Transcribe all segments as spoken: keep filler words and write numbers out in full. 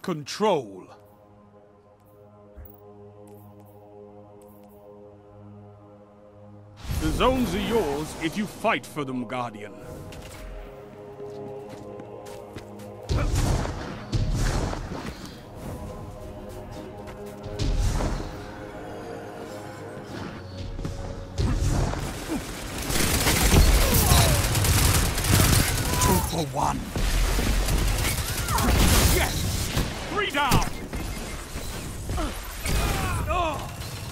Control. The zones are yours if you fight for them, Guardian. Two for one. Yes! Three down! Oh.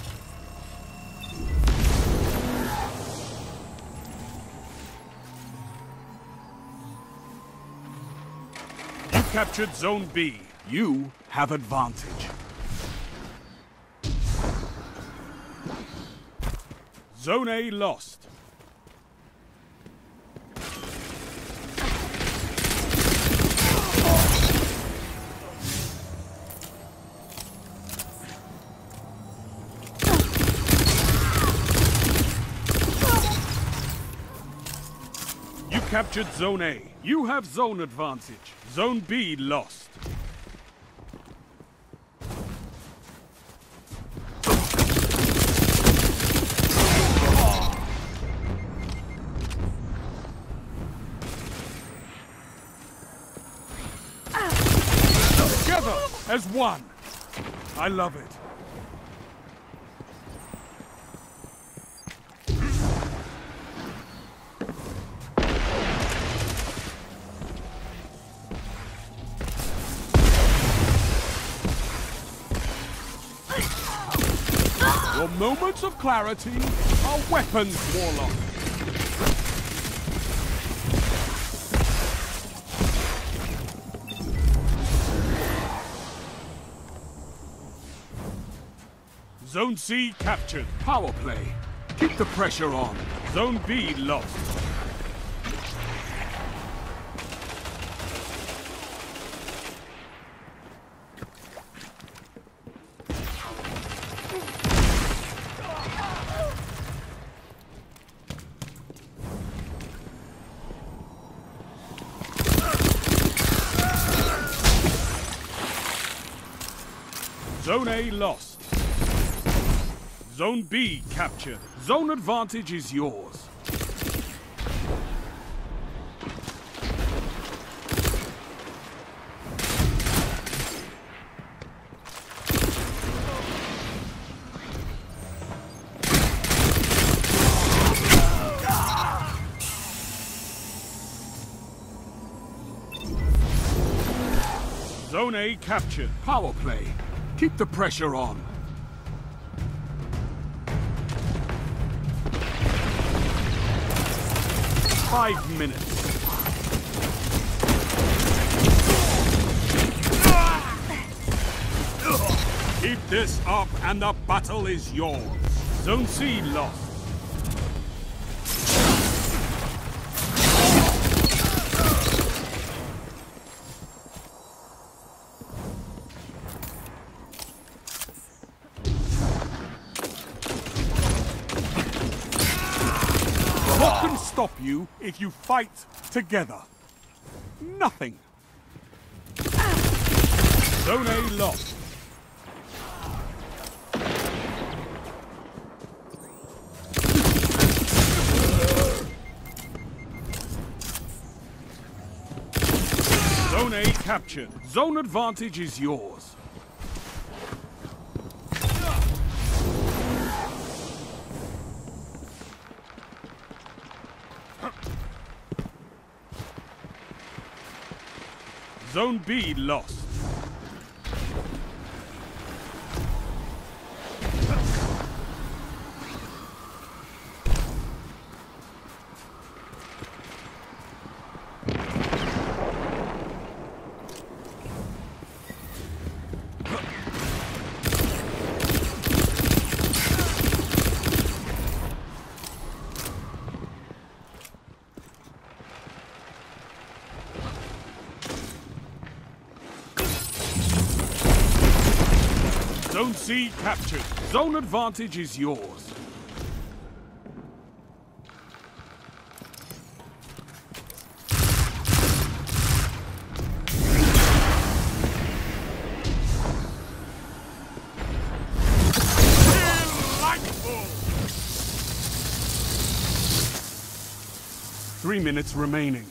You captured Zone B. You have advantage. Zone A lost. Captured Zone A. You have zone advantage. Zone B lost. Together as one. I love it. Your moments of clarity are weapons, Warlock. Zone C captured. Power play. Keep the pressure on. Zone B lost. Zone A lost. Zone B captured. Zone advantage is yours. Zone A captured. Power play. Keep the pressure on. Five minutes. Keep this up and the battle is yours. Zone C lost. What can stop you if you fight together? Nothing. Zone A lost. Zone A captured. Zone advantage is yours. Zone B lost. Zone C captured. Zone advantage is yours. Three minutes remaining.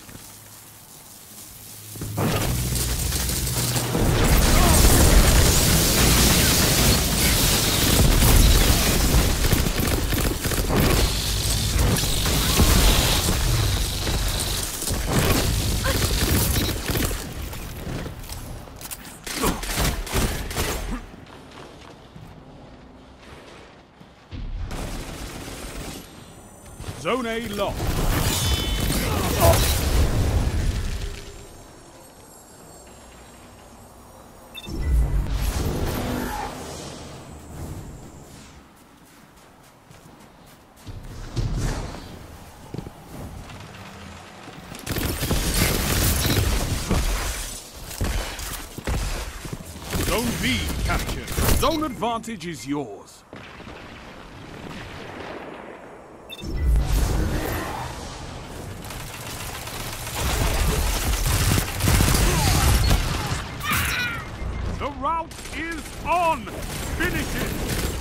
Zone A lost. Zone B captured. Zone advantage is yours. The route is on! Finish it!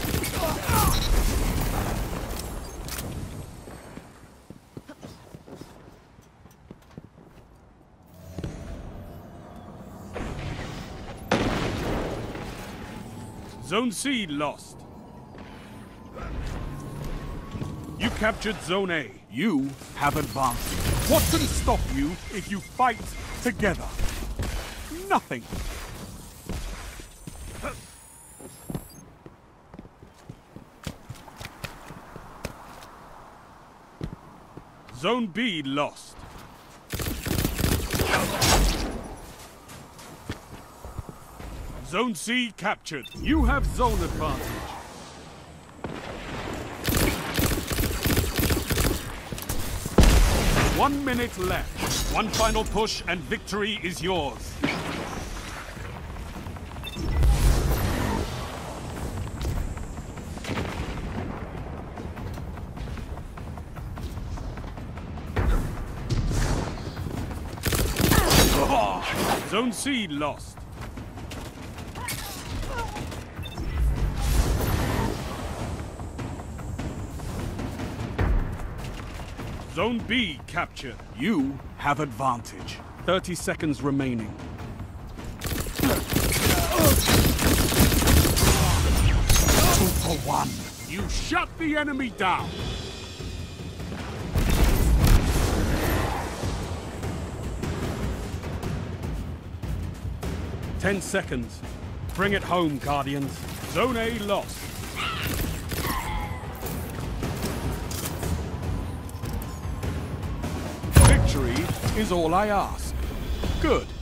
Zone C lost. You captured Zone A. You have advanced. What can stop you if you fight together? Nothing. Zone B lost. Zone C captured. You have zone advantage. One minute left. One final push and victory is yours. Zone C lost. Zone B captured. You have advantage. thirty seconds remaining. Two for one. You shut the enemy down. Ten seconds. Bring it home, Guardians. Zone A lost. Victory is all I ask. Good.